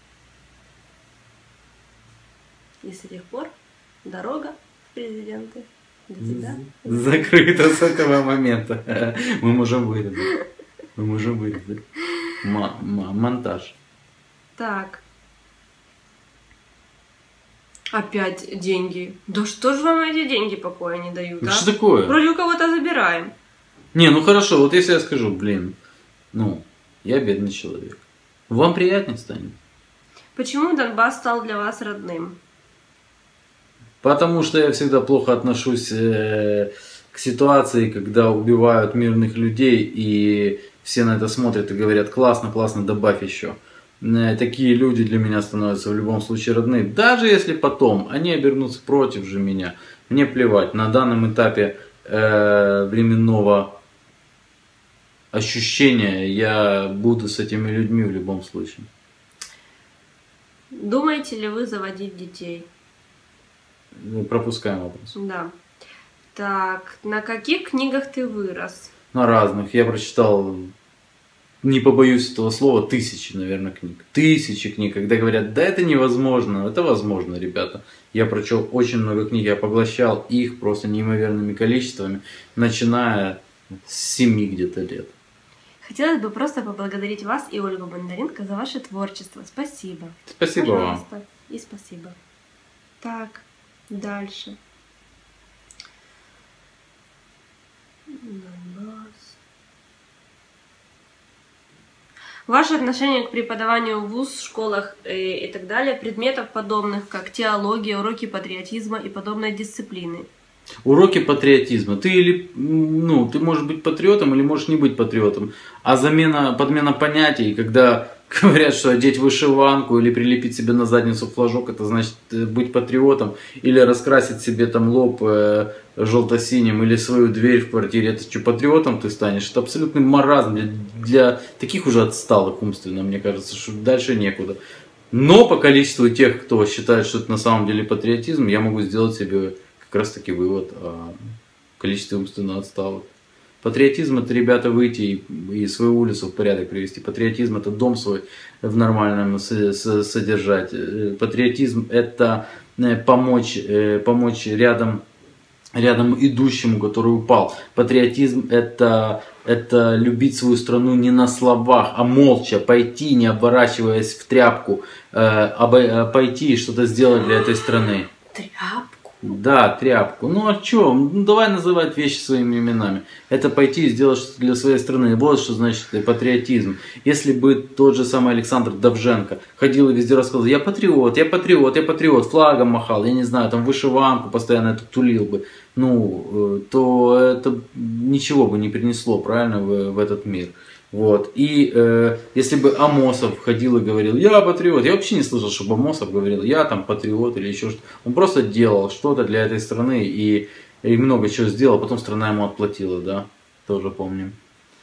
И с тех пор дорога в президенты до тебя закрыта с этого момента. Мы можем вырезать. Монтаж. Так. Опять деньги. Да что же вам эти деньги покоя не дают, а? Что такое? Вроде у кого-то забираем. Не, ну хорошо, вот если я скажу, я бедный человек. Вам приятнее станет? Почему Донбасс стал для вас родным? Потому что я всегда плохо отношусь к ситуации, когда убивают мирных людей, и все на это смотрят и говорят, классно, добавь еще. такие люди для меня становятся в любом случае родные. Даже если потом они обернутся против же меня, мне плевать. На данном этапе временного ощущения я буду с этими людьми в любом случае. Думаете ли вы заводить детей? Пропускаем вопрос. Да. Так, на каких книгах ты вырос? На разных. Я прочитал, не побоюсь этого слова, тысячи, наверное, книг. Тысячи книг. Когда говорят, да это невозможно, это возможно, ребята. Я прочел очень много книг, я поглощал их просто неимоверными количествами, начиная с 7 где-то лет. Хотелось бы просто поблагодарить вас и Ольгу Бондаренко за ваше творчество. Спасибо. Спасибо Пожалуйста. вам. И спасибо. Так, дальше. Ваше отношение к преподаванию в вуз, школах и так далее предметов подобных, как теология, уроки патриотизма и подобной дисциплины. Уроки патриотизма. Ты можешь быть патриотом или можешь не быть патриотом. А подмена понятий, когда говорят, что одеть вышиванку или прилепить себе на задницу флажок, это значит быть патриотом, или раскрасить себе там лоб желто-синим, или свою дверь в квартире, это что, патриотом ты станешь? Это абсолютный маразм для таких уже отсталых умственно, мне кажется, что дальше некуда. Но по количеству тех, кто считает, что это на самом деле патриотизм, я могу сделать себе как раз таки вывод о количестве умственно отсталых. Патриотизм — это, ребята, выйти и свою улицу в порядок привести. Патриотизм — это дом свой в нормальном содержать. Патриотизм — это помочь рядом идущему, который упал. Патриотизм — это любить свою страну не на словах, а молча пойти, не оборачиваясь в тряпку, пойти и что-то сделать для этой страны. Тряпку? Да, тряпку. Ну а чё? Ну, давай называть вещи своими именами. Это пойти и сделать что-то для своей страны. Вот что значит патриотизм. Если бы тот же самый Александр Довженко ходил и везде рассказывал: я патриот, я патриот, я патриот, флагом махал, я не знаю, там вышиванку постоянно это тулил бы, то это ничего бы не принесло, правильно, в этот мир. Вот. И если бы Амосов ходил и говорил: я патриот, я вообще не слышал, чтобы Амосов говорил: я там патриот или еще что-то. Он просто делал что-то для этой страны и много чего сделал, потом страна ему отплатила, да, тоже помним.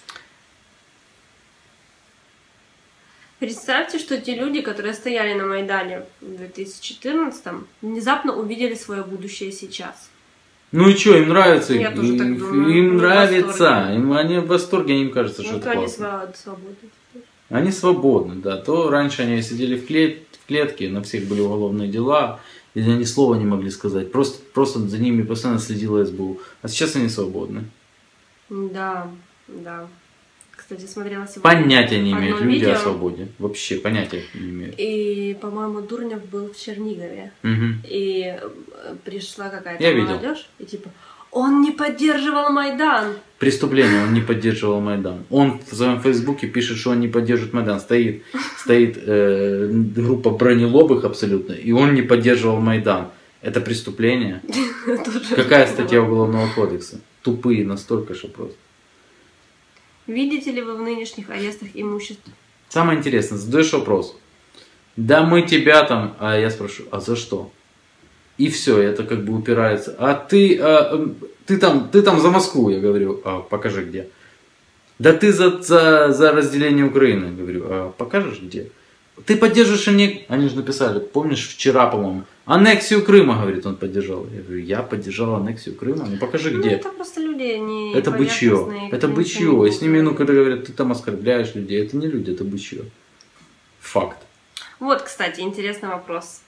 Представьте, что те люди, которые стояли на Майдане в 2014-м, внезапно увидели свое будущее сейчас. Ну и что, им нравится? Я тоже так думаю. Им Они в нравится. восторге. Они в восторге, им кажется, что это они классно. свободны. Они свободны, да. То раньше они сидели в клетке, на всех были уголовные дела, и они слова не могли сказать. Просто за ними постоянно следила СБУ. А сейчас они свободны. Да. Кстати, смотрела сегодня. Понятия не имеют люди видео. о свободе. Вообще понятия не имеют. И, по-моему, Дурнев был в Чернигове. Угу. И пришла какая-то Я видел. молодежь, и типа: он не поддерживал Майдан. Преступление, он не поддерживал Майдан. Он в своем фейсбуке пишет, что он не поддерживает Майдан. Стоит группа бронелобых абсолютно, и он не поддерживал Майдан. Это преступление? Какая статья Уголовного кодекса? Тупые настолько, что просто. Видите ли вы в нынешних арестах имущество? Самое интересное, задаешь вопрос: да мы тебя там, а я спрашиваю: а за что? И все, это как бы упирается. А ты там за Москву, я говорю: а покажи где. Да ты за разделение Украины, говорю: а покажешь где. Ты поддерживаешь они же написали, помнишь, вчера, по-моему, аннексию Крыма, говорит, он поддержал. Я говорю: я поддержал аннексию Крыма? Ну покажи где. Это просто люди не Это бычье. Это бычье. И с ними, когда говорят: ты там оскорбляешь людей, это не люди, это бычье. Факт. Вот, кстати, интересный вопрос.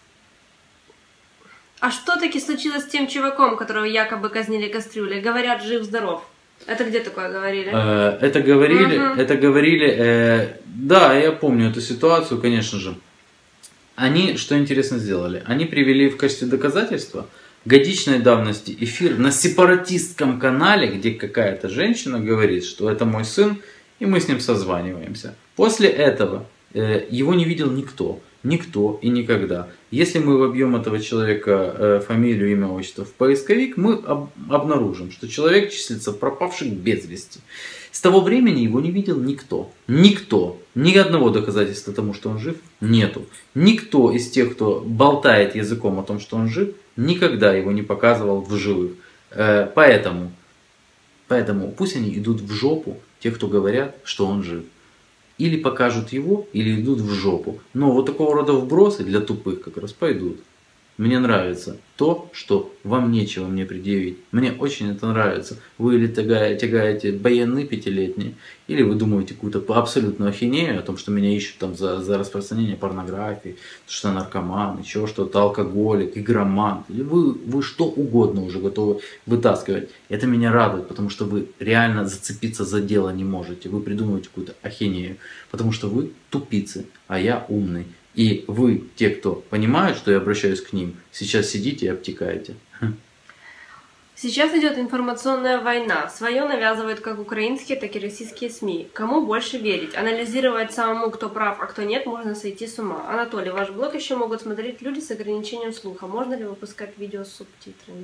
А что таки случилось с тем чуваком, которого якобы казнили кастрюлей? Говорят, жив-здоров. Это где такое говорили? Это говорили, да, я помню эту ситуацию, конечно же. Они, что интересно сделали, они привели в качестве доказательства годичной давности эфир на сепаратистском канале, где какая-то женщина говорит, что это мой сын, и мы с ним созваниваемся. После этого его не видел никто. Никто и никогда. Если мы вобьем этого человека фамилию, имя, отчество в поисковик, мы обнаружим, что человек числится пропавших без вести. С того времени его не видел никто. Никто. Ни одного доказательства тому, что он жив, нету. Никто из тех, кто болтает языком о том, что он жив, никогда его не показывал в живых. Поэтому пусть они идут в жопу, те, кто говорят, что он жив. Или покажут его, или идут в жопу. Но вот такого рода вбросы для тупых как раз пойдут. Мне нравится то, что вам нечего мне предъявить. Мне очень это нравится. Вы или тягаете баяны пятилетние, или вы думаете какую-то абсолютную ахинею о том, что меня ищут там за распространение порнографии, что я наркоман, еще что-то, алкоголик, игроман. Или вы что угодно уже готовы вытаскивать. Это меня радует, потому что вы реально зацепиться за дело не можете. Вы придумываете какую-то ахинею, потому что вы тупицы, а я умный. И вы, те, кто понимают, что я обращаюсь к ним, сейчас сидите и обтекаете. Сейчас идет информационная война. Свое навязывают как украинские, так и российские СМИ. Кому больше верить? Анализировать самому, кто прав, а кто нет, можно сойти с ума. Анатолий, ваш блог еще могут смотреть люди с ограничением слуха. Можно ли выпускать видео с субтитрами?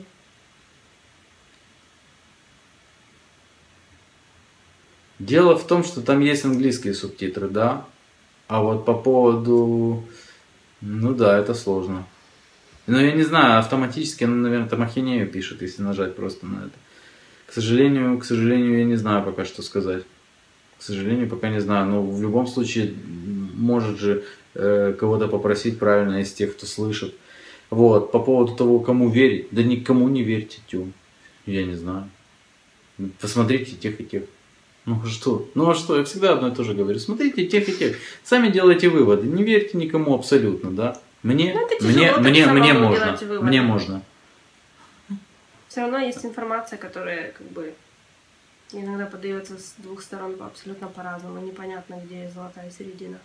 Дело в том, что там есть английские субтитры, да? А вот по поводу... Ну да, это сложно. Но я не знаю, автоматически, наверное, там ахинею пишет, если нажать просто на это. К сожалению, я не знаю пока, что сказать. К сожалению, пока не знаю. Но в любом случае, может же кого-то попросить правильно из тех, кто слышит. Вот, по поводу того, кому верить. Да никому не верьте, тю. Я не знаю. Посмотрите тех и тех. Ну а что, я всегда одно и то же говорю. Смотрите тех и тех. Сами делайте выводы. Не верьте никому абсолютно, да. Мне можно. Мне можно. Все равно есть информация, которая как бы иногда подается с двух сторон абсолютно по-разному. Непонятно, где золотая середина.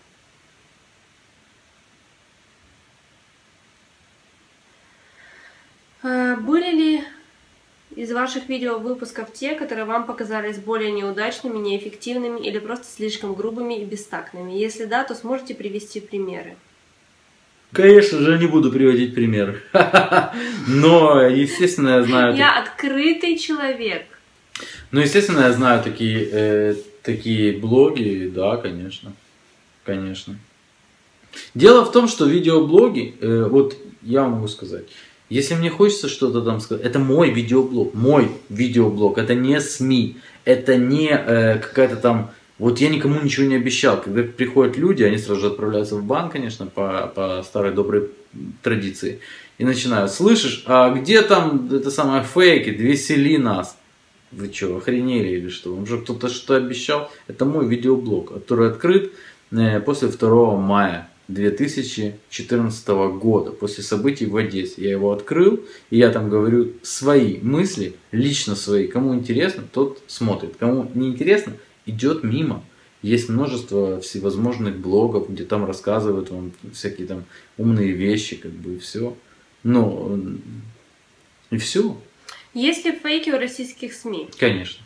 Были ли из ваших видеовыпусков те, которые вам показались более неудачными, неэффективными или просто слишком грубыми и бестактными? Если да, то сможете привести примеры? Конечно же, не буду приводить примеры. Но, естественно, я знаю... Я открытый человек. Ну, естественно, я знаю такие блоги, да, конечно. Конечно. Дело в том, что видеоблоги, вот я могу сказать, если мне хочется что-то там сказать, это мой видеоблог, это не СМИ, это не какая-то там, вот я никому ничего не обещал. Когда приходят люди, они сразу же отправляются в бан, конечно, по старой доброй традиции, и начинают, слышишь, а где там это самое фейки, весели нас? Вы что, охренели или что? Уже кто-то что-то обещал? Это мой видеоблог, который открыт после 2 мая. 2014 года, после событий в Одессе. Я его открыл, и я там говорю свои мысли, лично свои. Кому интересно, тот смотрит. Кому не интересно, идет мимо. Есть множество всевозможных блогов, где там рассказывают вам всякие там умные вещи, как бы, и все. Ну, и все. Есть ли фейки у российских СМИ? Конечно.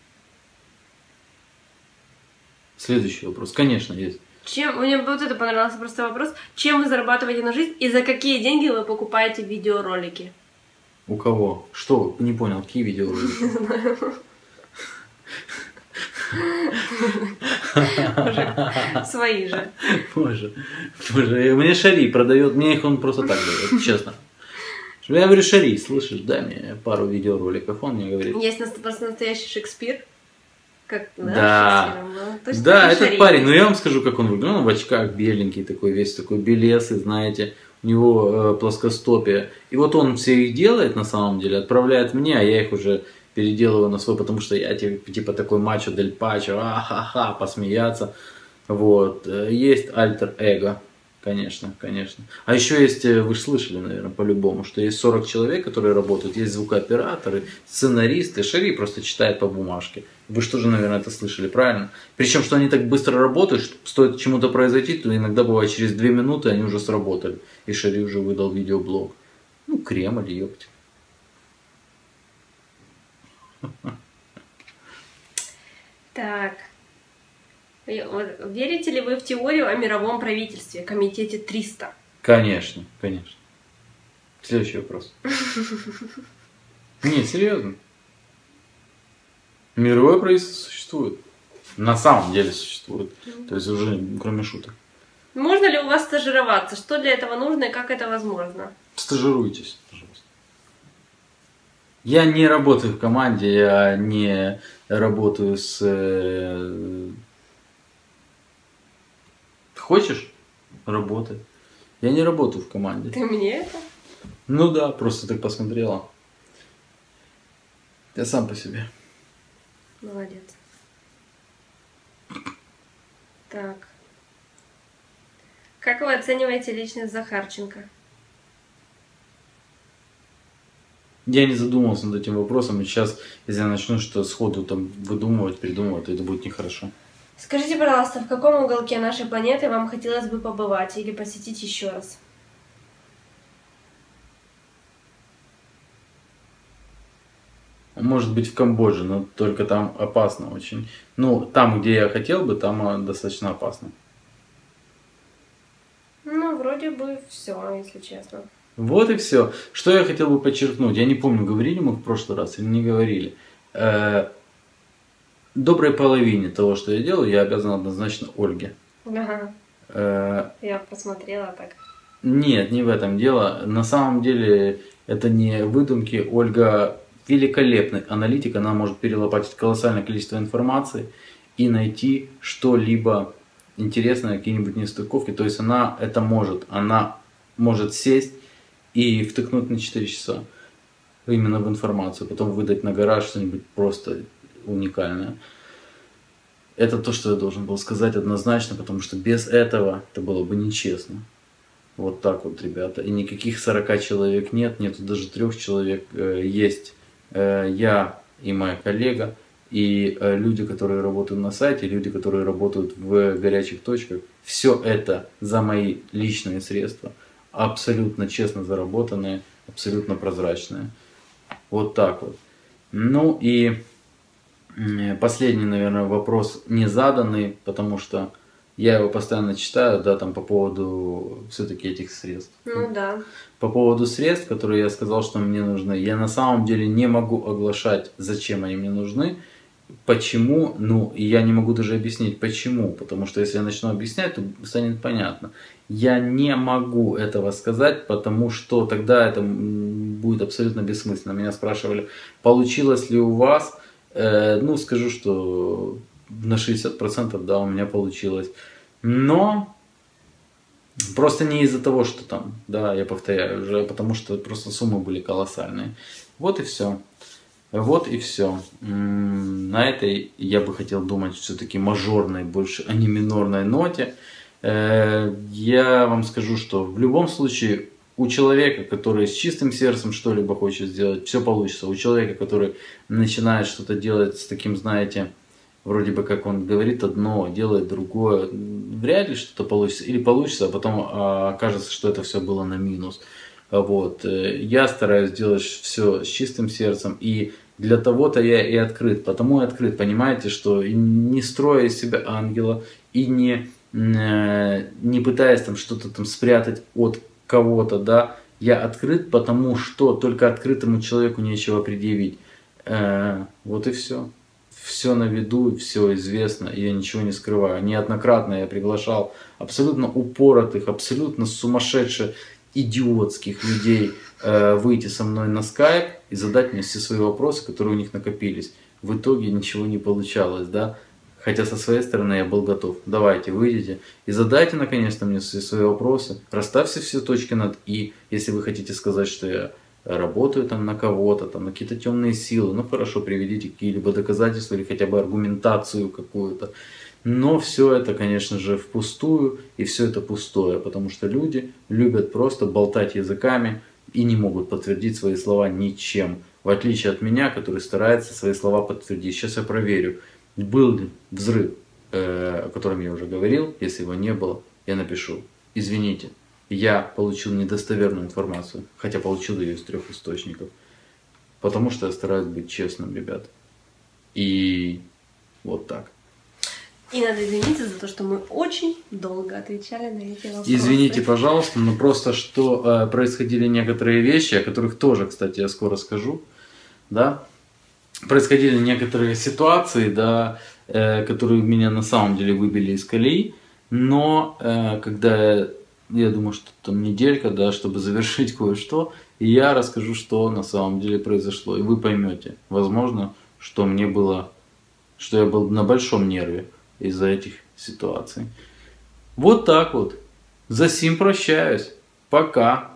Следующий вопрос. Конечно, есть. Мне вот это понравился просто вопрос. Чем вы зарабатываете на жизнь и за какие деньги вы покупаете видеоролики? У кого? Что? Не понял, какие видеоролики? Не знаю. Свои же. Боже. Мне Шари продает, мне их он просто так дает, честно. Я говорю, Шари, слышишь, дай мне пару видеороликов, он мне говорит. Есть просто настоящий Шекспир. Как, да, точно да, этот Шари. парень, ну я вам скажу, как он выглядит. Он в очках беленький такой, весь такой белесый, знаете, у него плоскостопие. И вот он все их делает на самом деле, отправляет мне, а я их уже переделываю на свой, потому что я типа такой мачо дель пачо, ха-ха, посмеяться. Вот, есть альтер-эго. Конечно, конечно. А еще есть, вы же слышали, наверное, по-любому, что есть 40 человек, которые работают, есть звукооператоры, сценаристы, Шари просто читает по бумажке. Вы же тоже, наверное, это слышали, правильно? Причем, что они так быстро работают, что стоит чему-то произойти, то иногда бывает через 2 минуты они уже сработали. И Шари уже выдал видеоблог. Ну, Кремль, ёпте. Так. Верите ли вы в теорию о мировом правительстве, комитете 300? Конечно, конечно. Следующий вопрос. Не, серьезно. Мировое правительство существует. На самом деле существует. То есть уже кроме шуток. Можно ли у вас стажироваться? Что для этого нужно и как это возможно? Стажируйтесь, пожалуйста. Я не работаю в команде, я не работаю с... Хочешь? Работай. Я не работаю в команде. Ты мне это? Ну да, просто так посмотрела. Я сам по себе. Молодец. Так. Как вы оцениваете личность Захарченко? Я не задумывался над этим вопросом, и сейчас, если я начну что сходу там выдумывать, придумывать, то это будет нехорошо. Скажите, пожалуйста, в каком уголке нашей планеты вам хотелось бы побывать или посетить еще раз? Может быть в Камбодже, но только там опасно очень. Ну, там, где я хотел бы, там достаточно опасно. Ну, вроде бы все, если честно. Вот и все. Что я хотел бы подчеркнуть, я не помню, говорили мы в прошлый раз или не говорили. Доброй половине того, что я делаю, я обязан однозначно Ольге. Ага. Я посмотрела так. Нет, не в этом дело. На самом деле это не выдумки. Ольга великолепный аналитик, она может перелопатить колоссальное количество информации и найти что-либо интересное, какие-нибудь нестыковки. То есть она это может. Она может сесть и втыкнуть на 4 часа именно в информацию, потом выдать на гараж что-нибудь просто уникальное. Это то, что я должен был сказать однозначно, потому что без этого это было бы нечестно. Вот так вот, ребята. И никаких 40 человек нет, нету даже 3 человек. Есть я и моя коллега, и люди, которые работают на сайте, люди, которые работают в горячих точках. Все это за мои личные средства. Абсолютно честно заработанные, абсолютно прозрачные. Вот так вот. Ну и последний, наверное, вопрос не заданный, потому что я его постоянно читаю, да, там по поводу все-таки этих средств. Ну да. По поводу средств, которые я сказал, что мне нужны, я на самом деле не могу оглашать, зачем они мне нужны, почему, ну, и я не могу даже объяснить почему, потому что если я начну объяснять, то станет понятно. Я не могу этого сказать, потому что тогда это будет абсолютно бессмысленно. Меня спрашивали, получилось ли у вас, ну, скажу, что на 60% да, у меня получилось. Но просто не из-за того, что там, да, я повторяю уже, потому что просто суммы были колоссальные. Вот и все. Вот и все. На этой я бы хотел думать все-таки мажорной больше, а не минорной ноте. Я вам скажу, что в любом случае у человека, который с чистым сердцем что-либо хочет сделать, все получится. У человека, который начинает что-то делать с таким, знаете, вроде бы как он говорит одно, делает другое, вряд ли что-то получится. Или получится, а потом окажется, что это все было на минус. Вот. Я стараюсь делать все с чистым сердцем, и для того-то я и открыт. Потому и открыт, понимаете, что не строя из себя ангела, и не пытаясь там что-то там спрятать от кого-то, да, я открыт, потому что только открытому человеку нечего предъявить. Вот и все. Все на виду, все известно, и я ничего не скрываю. Неоднократно я приглашал абсолютно упоротых, абсолютно сумасшедших, идиотских людей выйти со мной на скайп и задать мне все свои вопросы, которые у них накопились. В итоге ничего не получалось, да. Хотя со своей стороны я был готов. Давайте, выйдите и задайте наконец-то мне все свои вопросы. Расставьте все точки над «и». Если вы хотите сказать, что я работаю там на кого-то, там на какие-то темные силы, ну хорошо, приведите какие-либо доказательства или хотя бы аргументацию какую-то. Но все это, конечно же, впустую, и все это пустое, потому что люди любят просто болтать языками и не могут подтвердить свои слова ничем. В отличие от меня, который старается свои слова подтвердить. Сейчас я проверю, был ли взрыв, о котором я уже говорил. Если его не было, я напишу: извините, я получил недостоверную информацию, хотя получил ее из 3 источников. Потому что я стараюсь быть честным, ребят. И вот так. И надо извиниться за то, что мы очень долго отвечали на эти вопросы. Извините, пожалуйста, но просто что происходили некоторые вещи, о которых тоже, кстати, я скоро скажу, да. Происходили некоторые ситуации, да, которые меня на самом деле выбили из колеи. Но когда я думаю, что там неделька, да, чтобы завершить кое-что, и я расскажу, что на самом деле произошло. И вы поймете, возможно, что я был на большом нерве из-за этих ситуаций. Вот так вот. За сим прощаюсь. Пока.